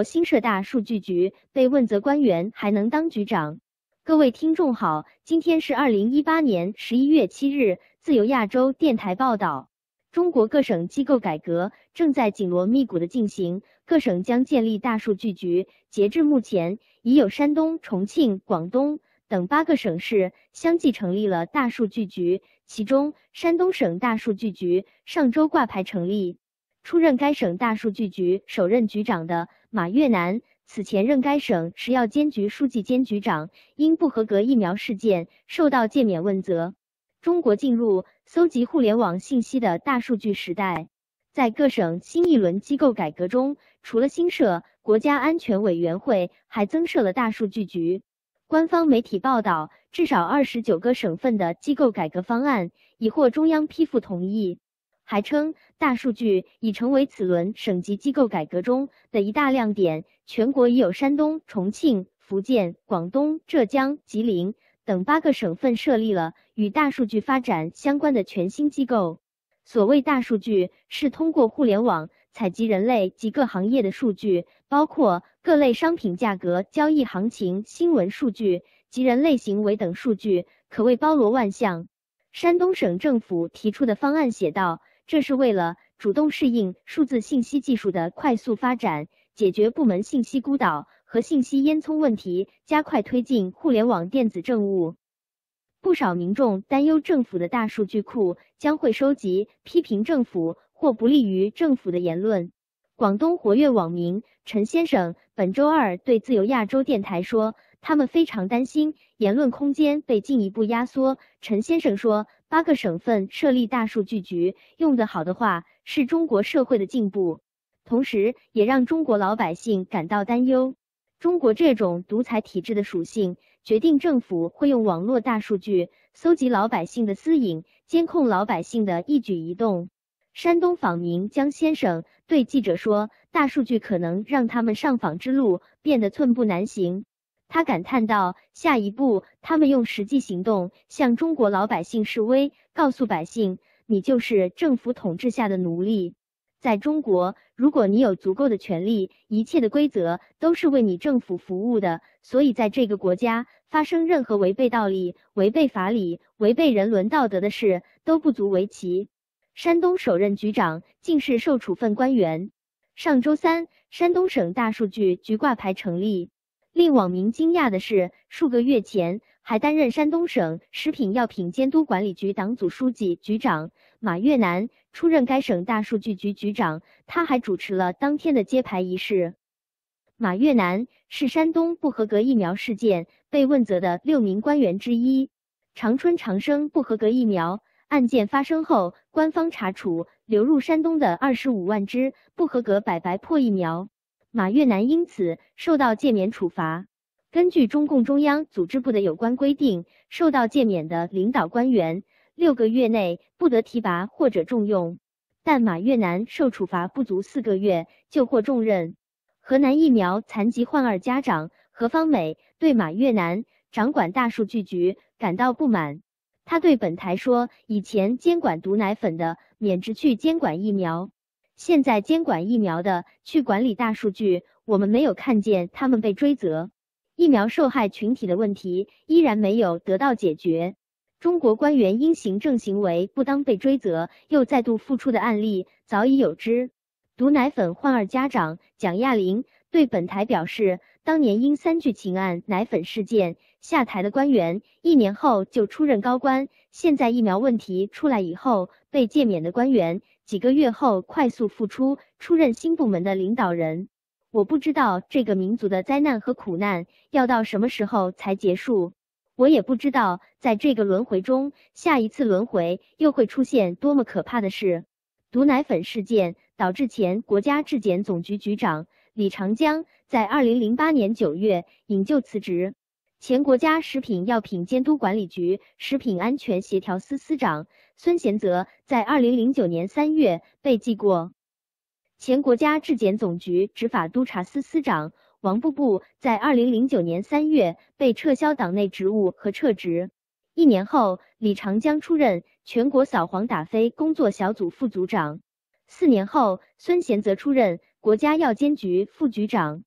国新设大数据局，被问责官员还能当局长。各位听众好，今天是2018年11月7日，自由亚洲电台报道。中国各省机构改革正在紧锣密鼓的进行，各省将建立大数据局。截至目前，已有山东、重庆、广东等8个省市相继成立了大数据局，其中山东省大数据局上周挂牌成立。出任该省大数据局首任局长的马月南，此前任该省食药监局书记兼局长，因不合格疫苗事件受到诫免问责。中国进入搜集互联网信息的大数据时代。在各省新一轮机构改革中，除了新设国家安全委员会，还增设了大数据局。官方媒体报道，至少29个省份的机构改革方案已获中央批复同意。还称，大数据已成为此轮省级机构改革中的一大亮点。全国已有山东、重庆、福建、广东、浙江、吉林等8个省份设立了与大数据发展相关的全新机构。所谓大数据，是通过互联网采集人类及各行业的数据，包括各类商品价格、交易行情、新闻数据及人类行为等数据，可谓包罗万象。山东省政府提出的方案写道，这是为了主动适应数字信息技术的快速发展，解决部门信息孤岛和信息烟囱问题，加快推进互联网电子政务。不少民众担忧政府的大数据库将会收集批评政府或不利于政府的言论。广东活跃网民陈先生本周二对自由亚洲电台说，他们非常担心言论空间被进一步压缩。陈先生说，8个省份设立大数据局，用得好的话，是中国社会的进步，同时也让中国老百姓感到担忧。中国这种独裁体制的属性，决定政府会用网络大数据搜集老百姓的私隐，监控老百姓的一举一动。山东访民江先生对记者说，大数据可能让他们上访之路变得寸步难行。他感叹道，下一步他们用实际行动向中国老百姓示威，告诉百姓，你就是政府统治下的奴隶。在中国，如果你有足够的权利，一切的规则都是为你政府服务的，所以在这个国家发生任何违背道理、违背法理、违背人伦道德的事都不足为奇。山东首任局长竟是受处分官员。上周三，山东省大数据局挂牌成立。令网民惊讶的是，数个月前还担任山东省食品药品监督管理局党组书记、局长马月南出任该省大数据局局长，他还主持了当天的揭牌仪式。马月南是山东不合格疫苗事件被问责的6名官员之一。长春长生不合格疫苗案件发生后，官方查处流入山东的25万支不合格百白破疫苗，马月南因此受到诫免处罚。根据中共中央组织部的有关规定，受到诫免的领导官员6个月内不得提拔或者重用，但马月南受处罚不足4个月就获重任。河南疫苗残疾患儿家长何方美对马月南掌管大数据局感到不满。他对本台说，以前监管毒奶粉的免职去监管疫苗，现在监管疫苗的去管理大数据，我们没有看见他们被追责。疫苗受害群体的问题依然没有得到解决。中国官员因行政行为不当被追责又再度复出的案例早已有之。毒奶粉患儿家长蒋亚玲对本台表示，当年因3聚氰胺奶粉事件下台的官员1年后就出任高官，现在疫苗问题出来以后被诫免的官员几个月后快速复出，出任新部门的领导人。我不知道这个民族的灾难和苦难要到什么时候才结束，我也不知道在这个轮回中，下一次轮回又会出现多么可怕的事。毒奶粉事件导致前国家质检总局局长李长江在2008年9月引咎辞职，前国家食品药品监督管理局食品安全协调司司长孙贤泽在2009年3月被记过。前国家质检总局执法督察司司长王步步在2009年3月被撤销党内职务和撤职。1年后，李长江出任全国扫黄打非工作小组副组长。4年后，孙贤泽出任国家药监局副局长。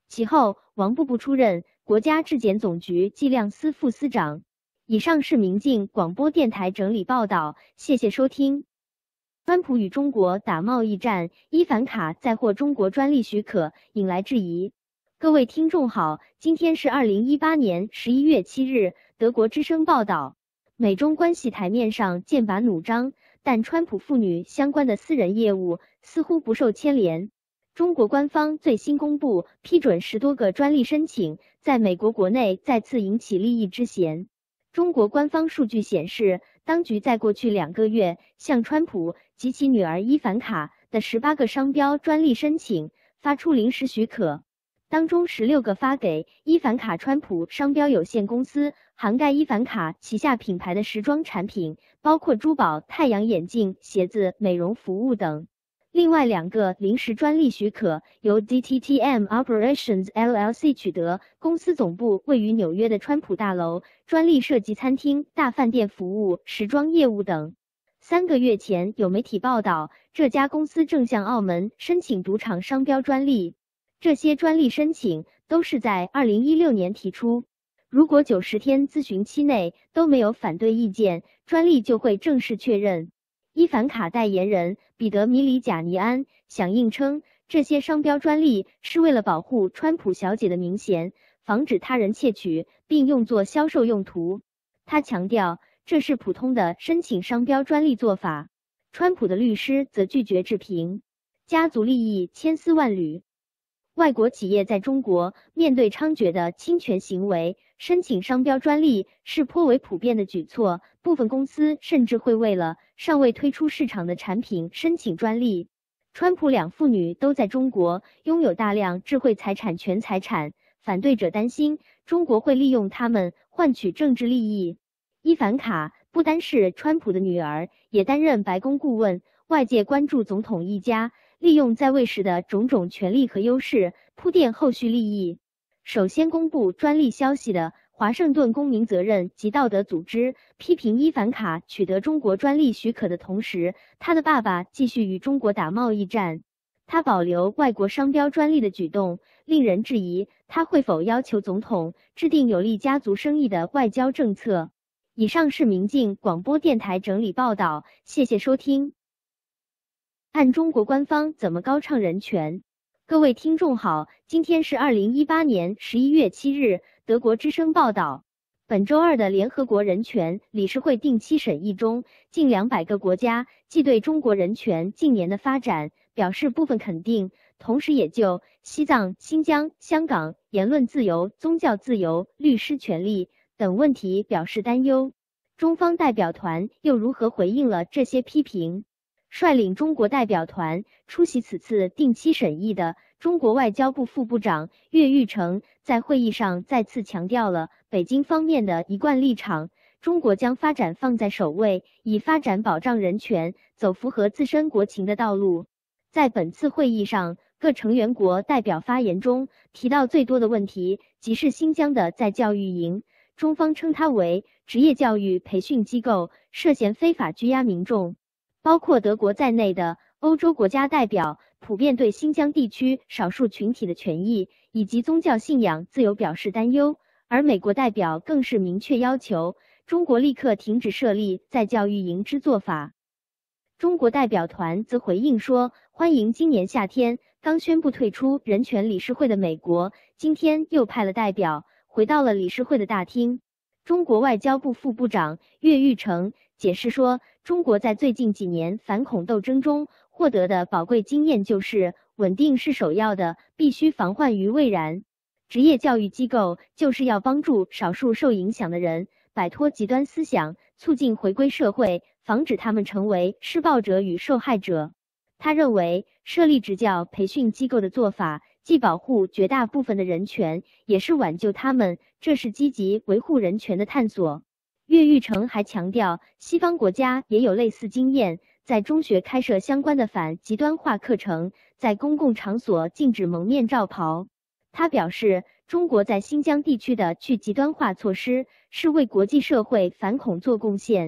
其后，王步步出任国家质检总局计量司副司长。以上是明镜广播电台整理报道，谢谢收听。川普与中国打贸易战，伊凡卡再获中国专利许可，引来质疑。各位听众好，今天是2018年11月7日。德国之声报道，美中关系台面上剑拔弩张，但川普父女相关的私人业务似乎不受牵连。中国官方最新公布批准10多个专利申请，在美国国内再次引起利益之嫌。中国官方数据显示，当局在过去2个月向川普及其女儿伊凡卡的18个商标专利申请发出临时许可，当中16个发给伊凡卡川普商标有限公司，涵盖伊凡卡旗下品牌的时装产品，包括珠宝、太阳眼镜、鞋子、美容服务等。另外2个临时专利许可由 DTTM Operations LLC 取得，公司总部位于纽约的川普大楼，专利涉及餐厅、大饭店服务、时装业务等。3个月前，有媒体报道，这家公司正向澳门申请赌场商标专利。这些专利申请都是在2016年提出，如果90天咨询期内都没有反对意见，专利就会正式确认。伊凡卡代言人彼得·米里贾尼安响应称，这些商标专利是为了保护川普小姐的名衔，防止他人窃取并用作销售用途。他强调，这是普通的申请商标专利做法。川普的律师则拒绝置评，家族利益千丝万缕。外国企业在中国面对猖獗的侵权行为，申请商标专利是颇为普遍的举措，部分公司甚至会为了尚未推出市场的产品申请专利。川普两父女都在中国拥有大量智慧权财产，反对者担心中国会利用他们换取政治利益。伊凡卡不单是川普的女儿，也担任白宫顾问，外界关注总统一家利用在位时的种种权力和优势，铺垫后续利益。首先公布专利消息的华盛顿公民责任及道德组织批评伊凡卡取得中国专利许可的同时，他的爸爸继续与中国打贸易战。他保留外国商标专利的举动，令人质疑他会否要求总统制定有利家族生意的外交政策。以上是明镜广播电台整理报道，谢谢收听。按中国官方怎么高唱人权？各位听众好，今天是2018年11月7日，德国之声报道。本周二的联合国人权理事会定期审议中，近200个国家既对中国人权近年的发展表示部分肯定，同时也就西藏、新疆、香港言论自由、宗教自由、律师权利等问题表示担忧。中方代表团又如何回应了这些批评？率领中国代表团出席此次定期审议的中国外交部副部长岳玉成在会议上再次强调了北京方面的一贯立场，中国将发展放在首位，以发展保障人权，走符合自身国情的道路。在本次会议上，各成员国代表发言中提到最多的问题，即是新疆的在教育营，中方称它为职业教育培训机构，涉嫌非法拘押民众。包括德国在内的欧洲国家代表普遍对新疆地区少数群体的权益以及宗教信仰自由表示担忧，而美国代表更是明确要求中国立刻停止设立在教育营之做法。中国代表团则回应说，欢迎今年夏天刚宣布退出人权理事会的美国，今天又派了代表回到了理事会的大厅。中国外交部副部长岳玉成解释说，中国在最近几年反恐斗争中获得的宝贵经验就是稳定是首要的，必须防患于未然。职业教育机构就是要帮助少数受影响的人摆脱极端思想，促进回归社会，防止他们成为施暴者与受害者。他认为，设立职教培训机构的做法既保护绝大部分的人权，也是挽救他们，这是积极维护人权的探索。岳玉成还强调，西方国家也有类似经验，在中学开设相关的反极端化课程，在公共场所禁止蒙面罩袍。他表示，中国在新疆地区的去极端化措施是为国际社会反恐做贡献。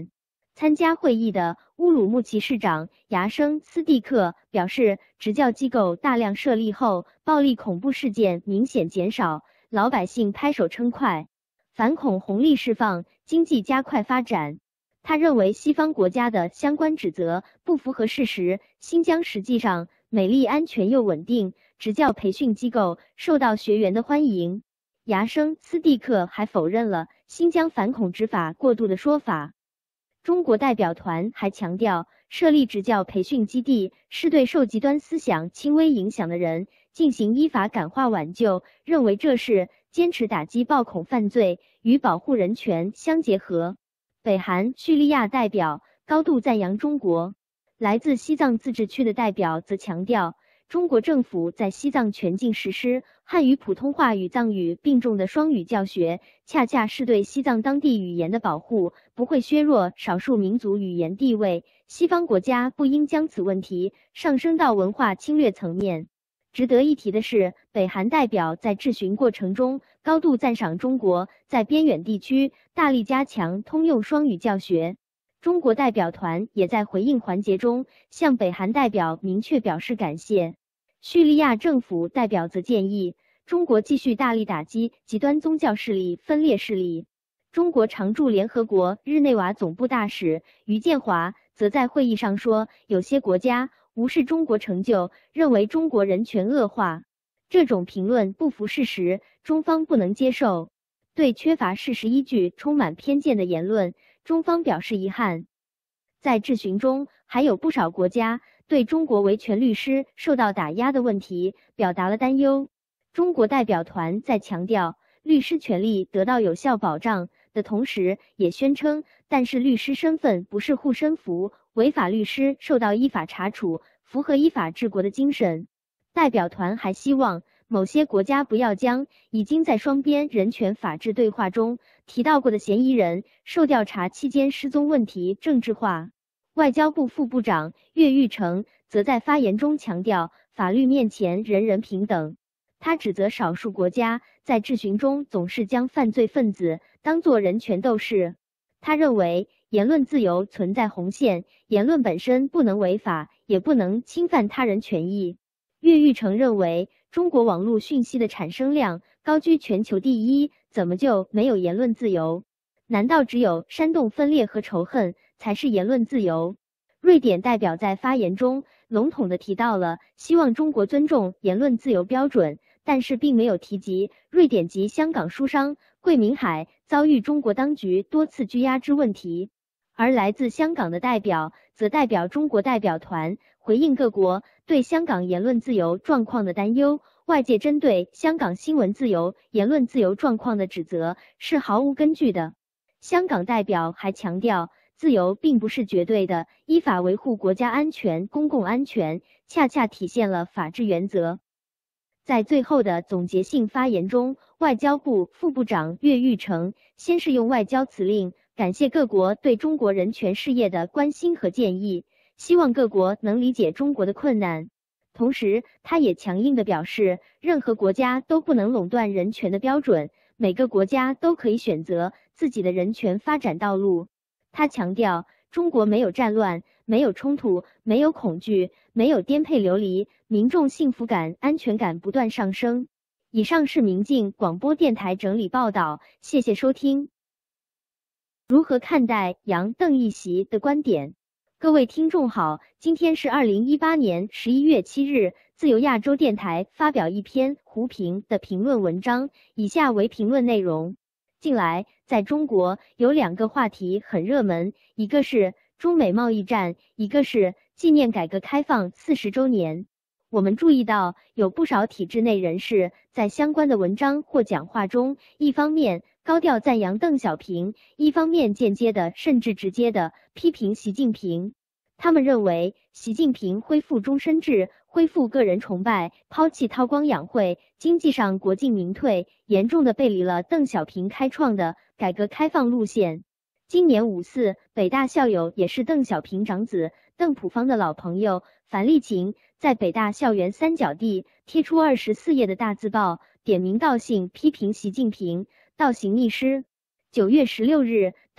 参加会议的乌鲁木齐市长牙生斯蒂克表示，执教机构大量设立后，暴力恐怖事件明显减少，老百姓拍手称快，反恐红利释放，经济加快发展。他认为西方国家的相关指责不符合事实，新疆实际上美丽、安全又稳定，执教培训机构受到学员的欢迎。牙生斯蒂克还否认了新疆反恐执法过度的说法。中国代表团还强调，设立执教培训基地是对受极端思想轻微影响的人进行依法感化挽救，认为这是坚持打击暴恐犯罪与保护人权相结合。北韩、叙利亚代表高度赞扬中国。来自西藏自治区的代表则强调，中国政府在西藏全境实施汉语普通话与藏语并重的双语教学，恰恰是对西藏当地语言的保护，不会削弱少数民族语言地位。西方国家不应将此问题上升到文化侵略层面。值得一提的是，北韩代表在质询过程中高度赞赏中国在边远地区大力加强通用双语教学。中国代表团也在回应环节中向北韩代表明确表示感谢。叙利亚政府代表则建议中国继续大力打击极端宗教势力、分裂势力。中国常驻联合国日内瓦总部大使于建华则在会议上说，有些国家无视中国成就，认为中国人权恶化，这种评论不符事实，中方不能接受。对缺乏事实依据、充满偏见的言论，中方表示遗憾。在质询中，还有不少国家对中国维权律师受到打压的问题表达了担忧。中国代表团在强调律师权利得到有效保障的同时，也宣称，但是律师身份不是护身符，违法律师受到依法查处，符合依法治国的精神。代表团还希望某些国家不要将已经在双边人权法治对话中提到过的嫌疑人受调查期间失踪问题政治化。外交部副部长岳玉成则在发言中强调，法律面前人人平等。他指责少数国家在质询中总是将犯罪分子当作人权斗士。他认为，言论自由存在红线，言论本身不能违法，也不能侵犯他人权益。岳玉成认为，中国网络讯息的产生量高居全球第一，怎么就没有言论自由？难道只有煽动分裂和仇恨才是言论自由？瑞典代表在发言中笼统地提到了希望中国尊重言论自由标准，但是并没有提及瑞典籍香港书商桂明海遭遇中国当局多次拘押之问题。而来自香港的代表则代表中国代表团回应各国对香港言论自由状况的担忧，外界针对香港新闻自由、言论自由状况的指责是毫无根据的。香港代表还强调，自由并不是绝对的，依法维护国家安全、公共安全，恰恰体现了法治原则。在最后的总结性发言中，外交部副部长岳玉成先是用外交辞令感谢各国对中国人权事业的关心和建议，希望各国能理解中国的困难。同时，他也强硬地表示，任何国家都不能垄断人权的标准，每个国家都可以选择自己的人权发展道路。他强调，中国没有战乱，没有冲突，没有恐惧，没有颠沛流离，民众幸福感、安全感不断上升。以上是明镜广播电台整理报道，谢谢收听。如何看待杨邓一席的观点？各位听众好，今天是2018年11月7日，自由亚洲电台发表一篇胡平的评论文章，以下为评论内容。近来，在中国有两个话题很热门，一个是中美贸易战，一个是纪念改革开放40周年。我们注意到，有不少体制内人士在相关的文章或讲话中，一方面高调赞扬邓小平，一方面间接的甚至直接的批评习近平。他们认为，习近平恢复终身制，恢复个人崇拜，抛弃韬光养晦，经济上国进民退，严重的背离了邓小平开创的改革开放路线。今年5·4，北大校友也是邓小平长子邓朴方的老朋友樊丽琴，在北大校园三角地贴出24页的大字报，点名道姓批评习近平，倒行逆施。9月16日，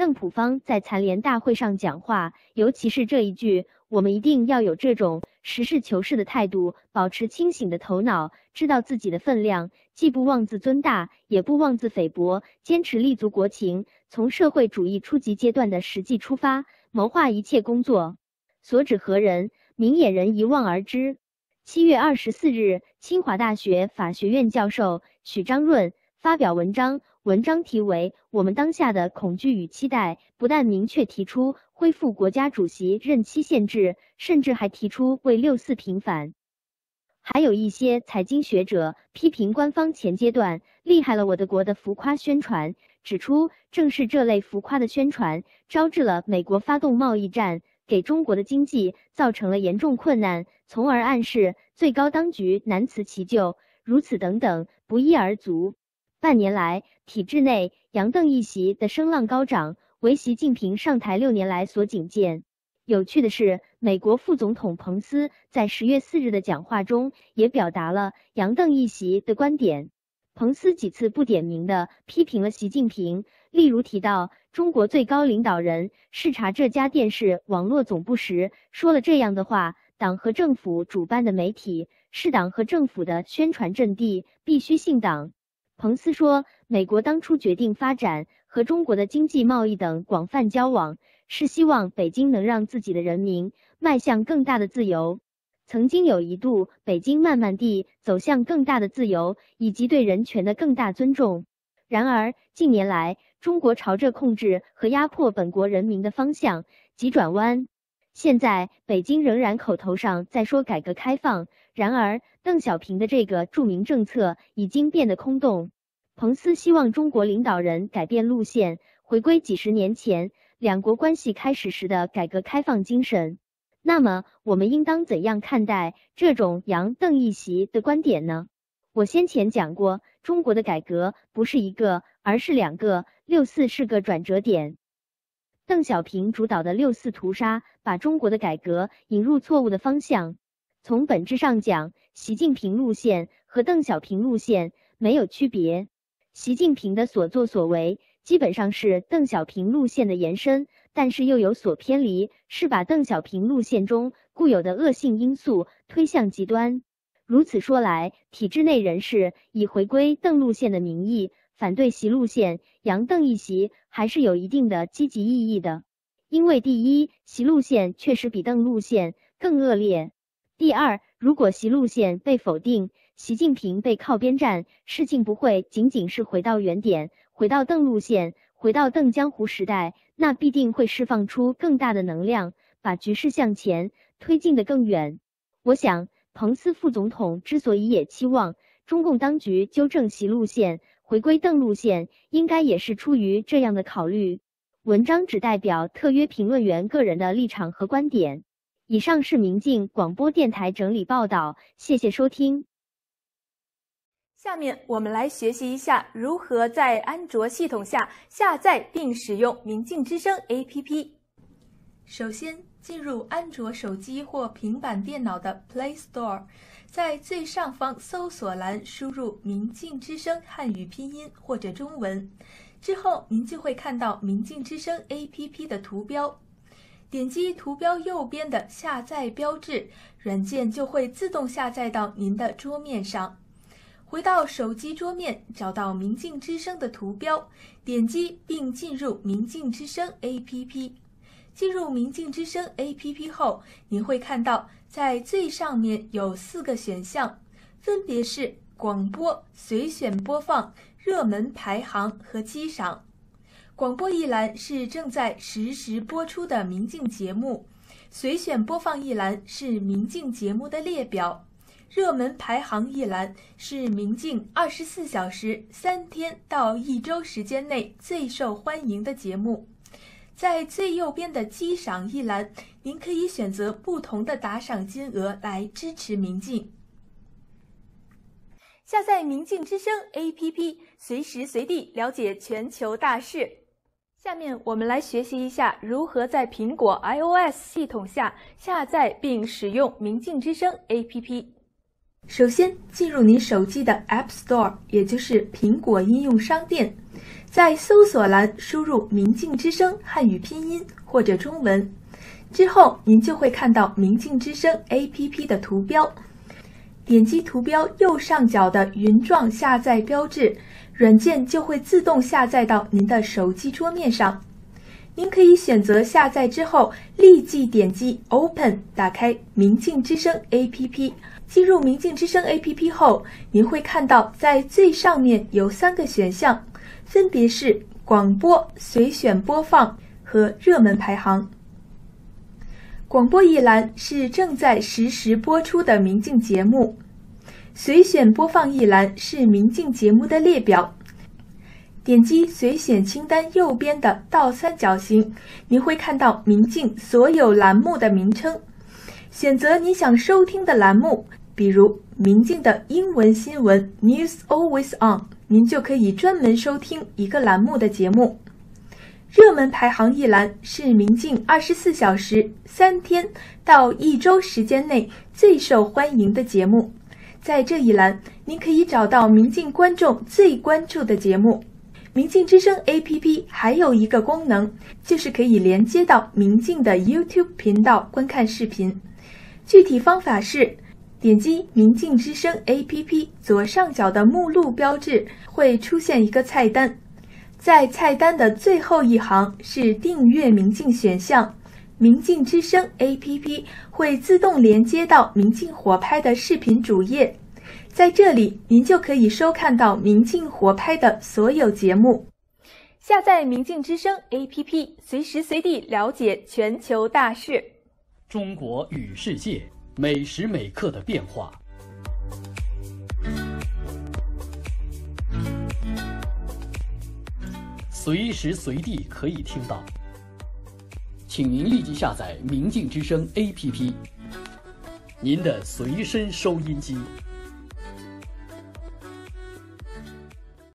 邓朴方在残联大会上讲话，尤其是这一句，我们一定要有这种实事求是的态度，保持清醒的头脑，知道自己的分量，既不妄自尊大，也不妄自菲薄，坚持立足国情，从社会主义初级阶段的实际出发，谋划一切工作。所指何人，明眼人一望而知。7月24日，清华大学法学院教授许章润发表文章，文章题为《我们当下的恐惧与期待》，不但明确提出恢复国家主席任期限制，甚至还提出为6·4平反。还有一些财经学者批评官方前阶段厉害了我的国的浮夸宣传，指出正是这类浮夸的宣传招致了美国发动贸易战，给中国的经济造成了严重困难，从而暗示最高当局难辞其咎，如此等等不一而足。半年来，体制内杨邓一席的声浪高涨，为习近平上台6年来所仅见。有趣的是，美国副总统彭斯在10月4日的讲话中也表达了杨邓一席的观点。彭斯几次不点名地批评了习近平，例如提到中国最高领导人视察这家电视网络总部时说了这样的话：党和政府主办的媒体是党和政府的宣传阵地，必须信党。彭斯说，美国当初决定发展和中国的经济贸易等广泛交往，是希望北京能让自己的人民迈向更大的自由。曾经有一度，北京慢慢地走向更大的自由，以及对人权的更大尊重。然而，近年来，中国朝着控制和压迫本国人民的方向急转弯。现在，北京仍然口头上在说改革开放，然而，邓小平的这个著名政策已经变得空洞。彭斯希望中国领导人改变路线，回归几十年前两国关系开始时的改革开放精神。那么，我们应当怎样看待这种杨邓一席的观点呢？我先前讲过，中国的改革不是一个，而是两个，6·4是个转折点。邓小平主导的6·4屠杀，把中国的改革引入错误的方向。从本质上讲，习近平路线和邓小平路线没有区别。习近平的所作所为基本上是邓小平路线的延伸，但是又有所偏离，是把邓小平路线中固有的恶性因素推向极端。如此说来，体制内人士以回归邓路线的名义反对习路线，杨邓一席还是有一定的积极意义的。因为第一，习路线确实比邓路线更恶劣；第二，如果习路线被否定，习近平被靠边站，事情不会仅仅是回到原点，回到邓路线，回到邓江湖时代，那必定会释放出更大的能量，把局势向前推进得更远。我想，彭斯副总统之所以也期望中共当局纠正习路线，回归邓路线，应该也是出于这样的考虑。文章只代表特约评论员个人的立场和观点。以上是明镜广播电台整理报道，谢谢收听。 下面我们来学习一下如何在安卓系统下下载并使用明镜之声 APP。首先，进入安卓手机或平板电脑的 Play Store， 在最上方搜索栏输入明镜之声汉语拼音或者中文，之后您就会看到明镜之声 APP 的图标。点击图标右边的下载标志，软件就会自动下载到您的桌面上。回到手机桌面，找到明镜之声的图标，点击并进入明镜之声 APP。进入明镜之声 APP 后，您会看到在最上面有4个选项，分别是广播、随选播放、热门排行和击赏。广播一栏是正在实时播出的明镜节目，随选播放一栏是明镜节目的列表，热门排行一栏是明镜24小时、3天到1周时间内最受欢迎的节目。在最右边的击赏一栏，您可以选择不同的打赏金额来支持明镜。下载明镜之声 APP， 随时随地了解全球大事。下面我们来学习一下如何在苹果 iOS 系统下下载并使用明镜之声 APP。首先，进入您手机的 App Store， 也就是苹果应用商店。 在搜索栏输入明镜之声汉语拼音或者中文，之后您就会看到明镜之声 APP 的图标。点击图标右上角的云状下载标志，软件就会自动下载到您的手机桌面上。您可以选择下载之后立即点击 Open 打开明镜之声 APP。进入明镜之声 APP 后，您会看到在最上面有3个选项，分别是广播、随选播放和热门排行。广播一栏是正在实时播出的明镜节目，随选播放一栏是明镜节目的列表。点击随选清单右边的倒三角形，您会看到明镜所有栏目的名称。选择你想收听的栏目，比如明镜的英文新闻 News Always On， 您就可以专门收听一个栏目的节目。热门排行一栏是明镜24小时、3天到1周时间内最受欢迎的节目。在这一栏，您可以找到明镜观众最关注的节目。明镜之声 APP 还有一个功能，就是可以连接到明镜的 YouTube 频道观看视频。具体方法是，点击明镜之声 APP 左上角的目录标志，会出现一个菜单。在菜单的最后一行是订阅明镜选项，明镜之声 APP 会自动连接到明镜火拍的视频主页，在这里您就可以收看到明镜火拍的所有节目。下载明镜之声 APP， 随时随地了解全球大事。 中国与世界，每时每刻的变化。随时随地可以听到，请您立即下载明镜之声 APP， 您的随身收音机。